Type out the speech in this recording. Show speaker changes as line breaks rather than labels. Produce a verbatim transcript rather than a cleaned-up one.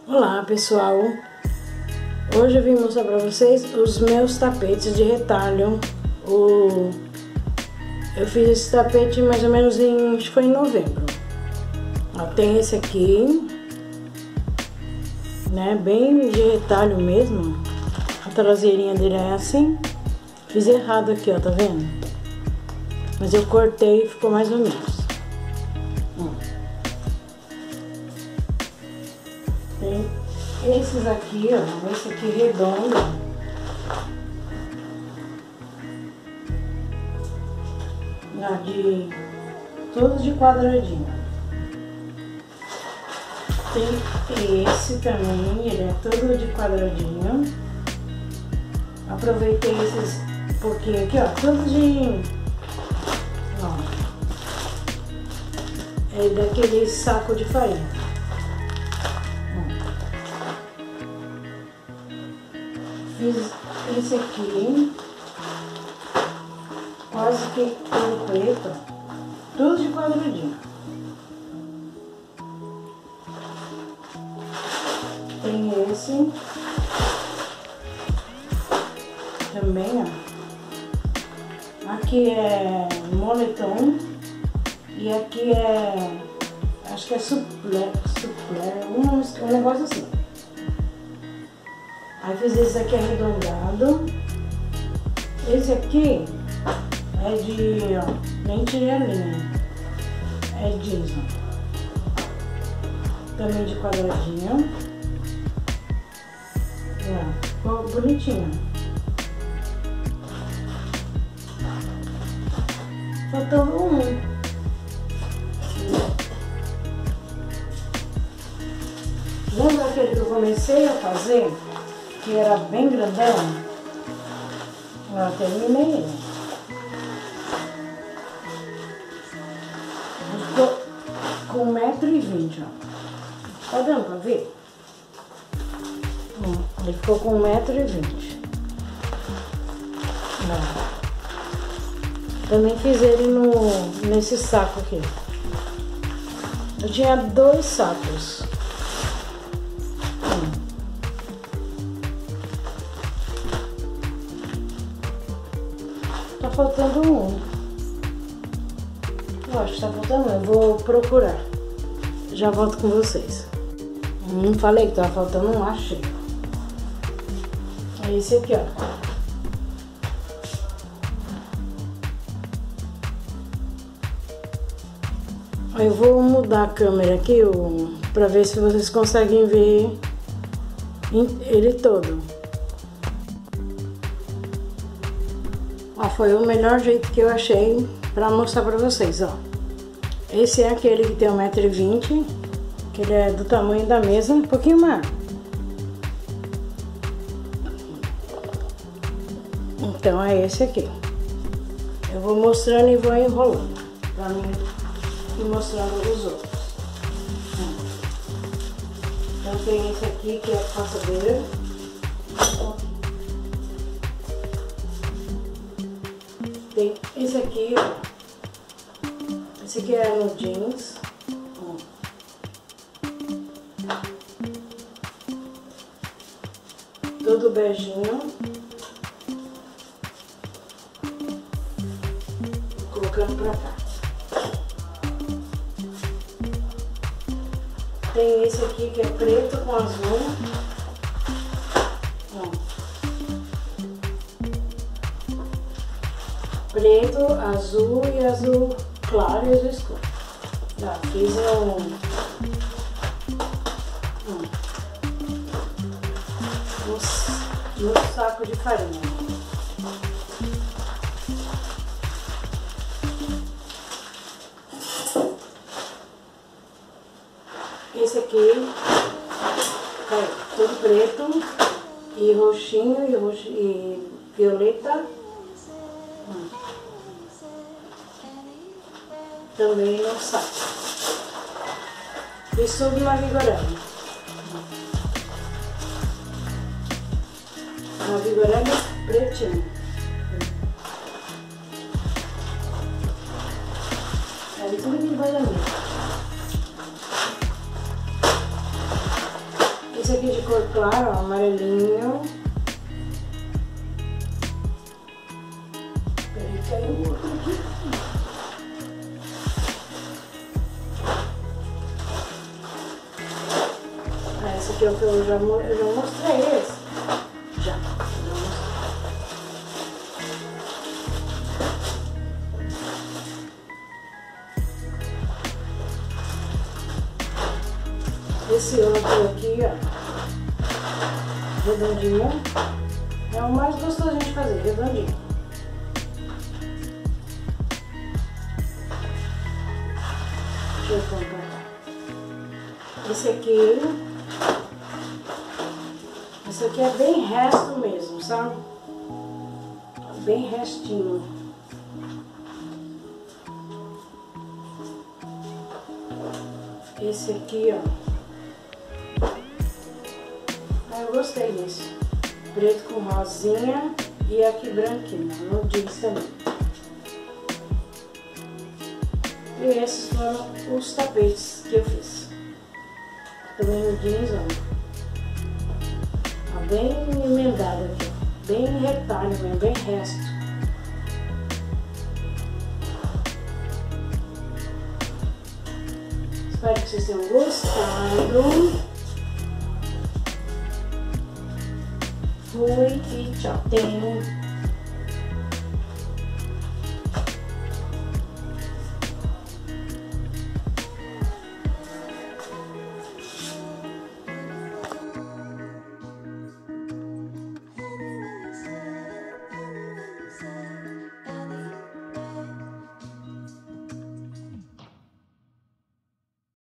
Olá pessoal, hoje eu vim mostrar para vocês os meus tapetes de retalho. O... Eu fiz esse tapete mais ou menos em, acho que foi em novembro. Ó, tem esse aqui, né, bem de retalho mesmo. A traseirinha dele é assim. Fiz errado aqui, ó, tá vendo? Mas eu cortei e ficou mais ou menos. Ó. Tem esses aqui, ó, esse aqui redondo, ó, de todos de quadradinho. Tem esse também, ele é todo de quadradinho. Aproveitei esses pouquinho aqui, ó, todos de, ó, é daquele saco de farinha. Fiz esse aqui, quase que todo preto, tudo de quadradinho. Tem esse também, ó. Aqui é moletom e aqui é, acho que é suplé, suplé, um, um negócio assim. Aí fiz esse aqui arredondado. Esse aqui é de, ó, nem tirei a linha. É jeans, ó. Também de quadradinho. Ó, ficou bonitinho. Faltou um. Lembra aquele que eu comecei a fazer? Que era bem grandão? Eu terminei ele. Ficou com um metro e vinte, ó. Tá dando pra ver? Hum, ele ficou com um metro e vinte. Também fiz ele no, nesse saco aqui. Eu tinha dois sacos. Tá faltando um. Eu acho que tá faltando um. Eu vou procurar. Já volto com vocês. Não falei que tava faltando um, achei. É esse aqui, ó. Eu vou mudar a câmera aqui para ver se vocês conseguem ver ele todo. Ó, foi o melhor jeito que eu achei para mostrar para vocês, ó. Esse é aquele que tem um metro e vinte, que ele é do tamanho da mesa, um pouquinho maior. Então é esse aqui. Eu vou mostrando e vou enrolando para mim ir mostrando os outros. Então tem esse aqui que é a passadeira. Tem esse aqui, ó. Esse aqui é no jeans. Todo beijinho. Colocando pra cá. Tem esse aqui que é preto com azul. Ó. Preto, azul e azul claro e azul escuro. Já fiz um, um, um, um saco de farinha. Esse aqui é todo preto e roxinho e, roxo, e violeta. Hum. Também no saco. Fiz tudo na Vigorelli. Na Vigorelli pretinho. Aí tudo que vai da minha. Esse aqui de cor clara, ó, amarelinho. Peraí, caiu o outro aqui. Ah, esse aqui é o que eu já, eu já mostrei esse. Já, já mostrei. Esse outro aqui, ó, redondinho, é o mais gostosinho de fazer, redondinho. Deixa eu comprar. Esse aqui, esse aqui é bem resto mesmo, sabe? Bem restinho. Esse aqui, ó. Eu gostei desse, preto com rosinha e aqui branquinho, no jeans também. E esses foram os tapetes que eu fiz. Também no jeans, ó, bem emendado aqui, bem retalho mesmo, bem resto. Espero que vocês tenham gostado. Fui e tchau. Tem